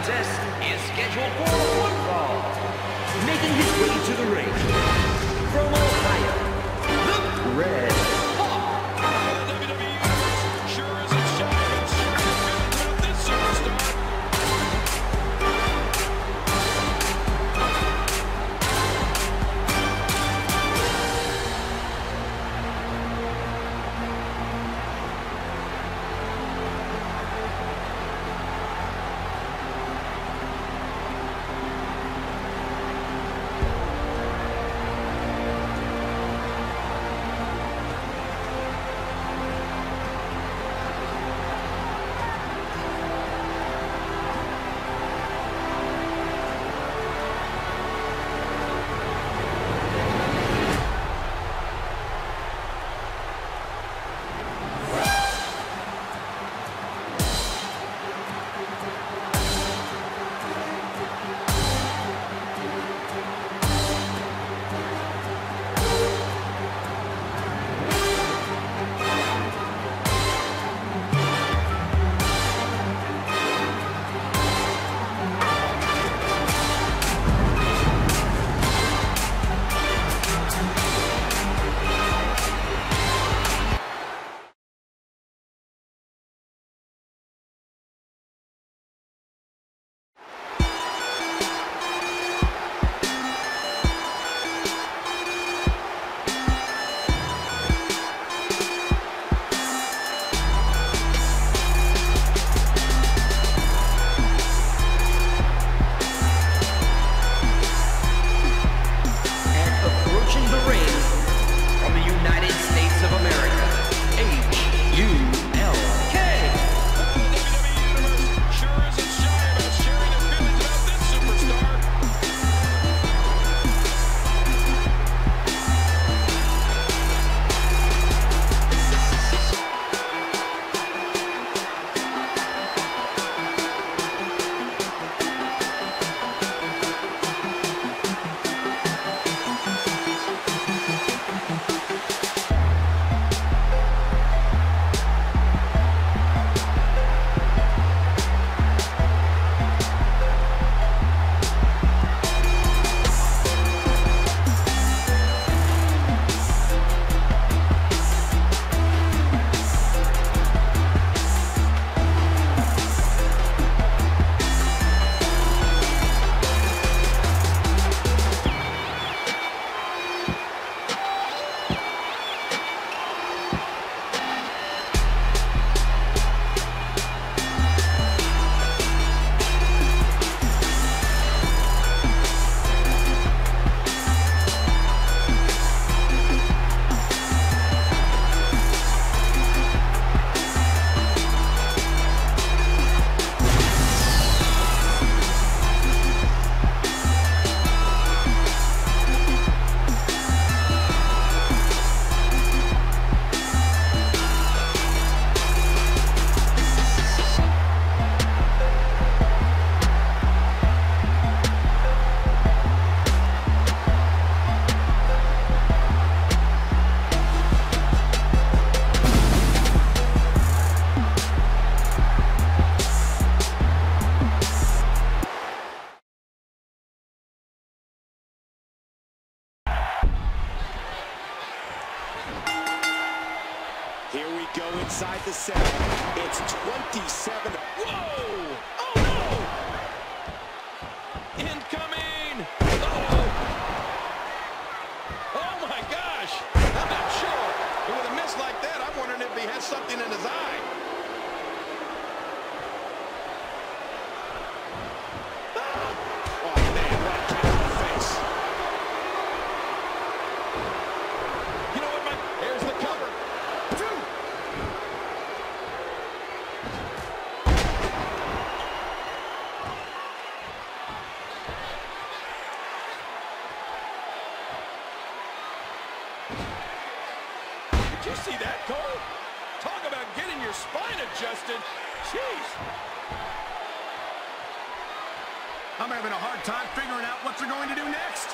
contest is scheduled for one fall. Making his way to the ring from Ohio, the Red Hawk. The WWE Universe sure isn't shy of sharing feelings about this superstar. Here we go inside the 7. It's 27. Whoa! Oh, no! Incoming! Oh! Oh, my gosh! I'm not sure. With a miss like that, I'm wondering if he has something in his eye. Oh, man, what a kick in the face. You know what, Mike? Here's the cover. Did you see that, Cole? Talk about getting your spine adjusted. Jeez. I'm having a hard time figuring out what they're going to do next.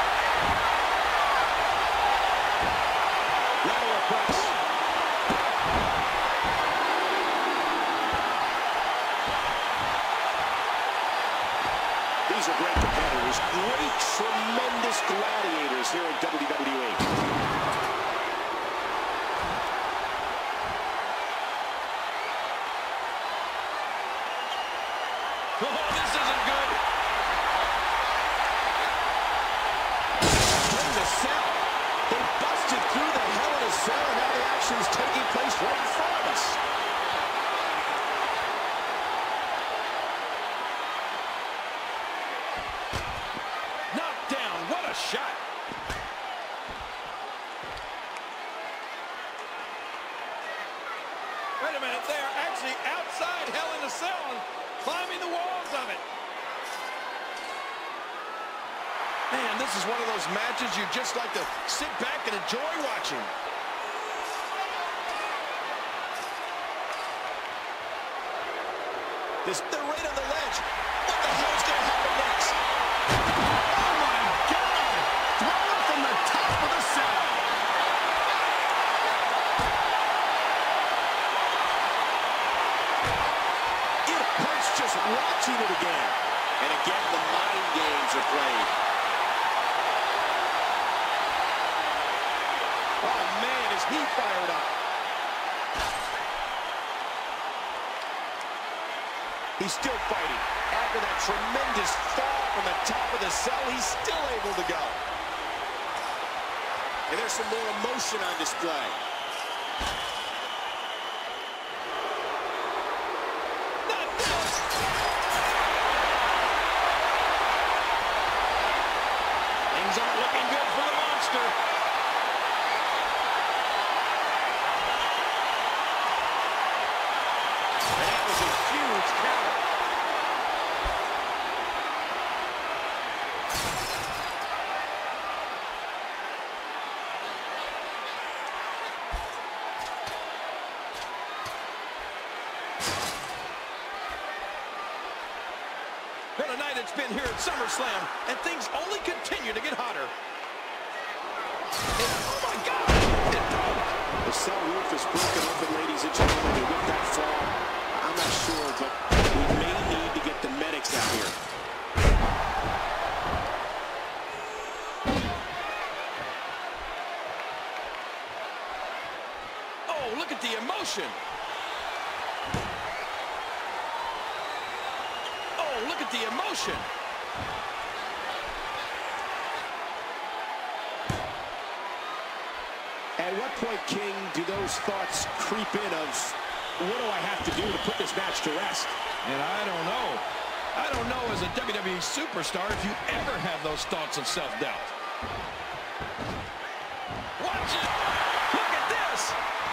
Lateral press. Oh, this isn't good. In the cell. They busted through the Hell in a Cell, and now the action is taking place right in front of us. Knocked down. What a shot. Wait a minute. They are actually outside Hell in a Cell and climbing the walls of it. Man, this is one of those matches you just like to sit back and enjoy watching. They're right on the ledge. What the hell is going to happen next? Oh, my God! Thrown from the top of the cell. It hurts just watching it again. And again, the mind games are played. Oh, man, is he fired up. He's still fighting. After that tremendous fall from the top of the cell, he's still able to go. And there's some more emotion on display. Not this. Things aren't looking good for the monster. And that was a huge counter. What a night it's been here at SummerSlam, and things only continue to get hotter. And, oh my God! It broke! The cell roof is broken open, ladies and gentlemen, and with that fall, I'm not sure, but we may need to get the medics out here. Oh, look at the emotion! Oh, look at the emotion! At what point, King, do those thoughts creep in of, what do I have to do to put this match to rest? And I don't know. I don't know as a WWE superstar if you ever have those thoughts of self-doubt. Watch it! Look at this!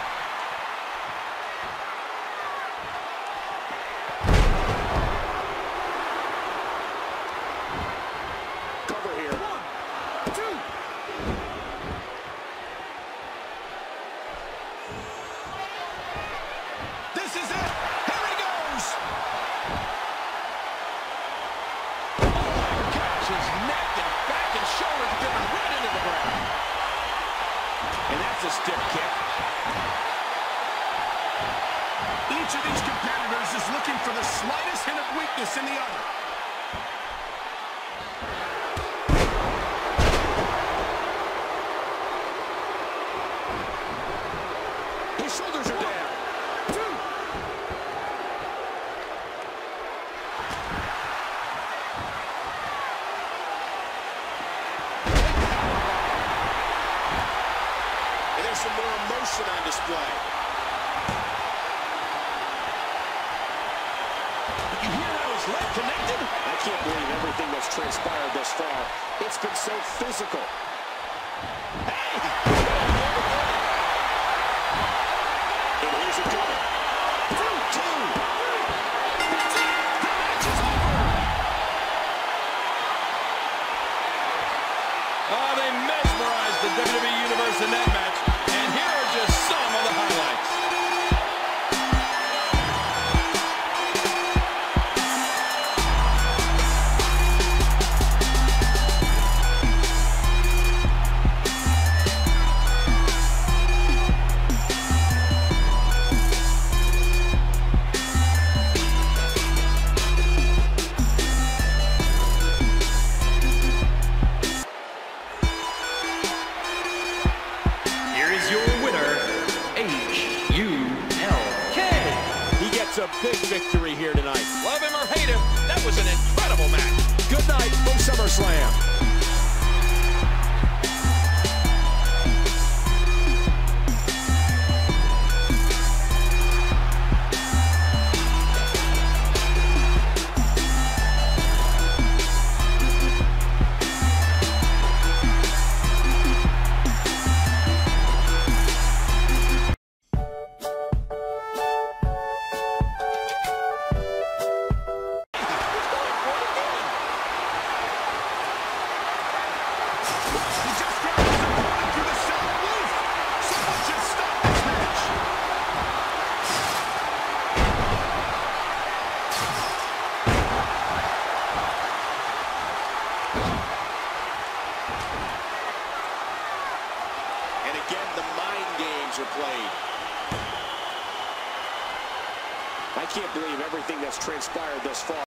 Cover here. 1, 2. This is it! Here he goes! Oh my gosh, his neck and back and shoulders driven right into the ground. And that's a stiff kick. Each of these competitors is looking for the slightest hint of weakness in the other. His shoulders are down. 2. And there's some more emotion on display. Did you hear how his leg connected? I can't believe everything that's transpired thus far. It's been so physical. Hey! And here's a good one. 2. That's it! The match is over! Oh, they mesmerized the WWE Universe in that match. And here are just some of the highlights. Here is your winner, H-U-L-K. He gets a big victory here tonight. Love him or hate him, that's That was an incredible match. Good night from SummerSlam. And again, the mind games are played. I can't believe everything that's transpired thus far.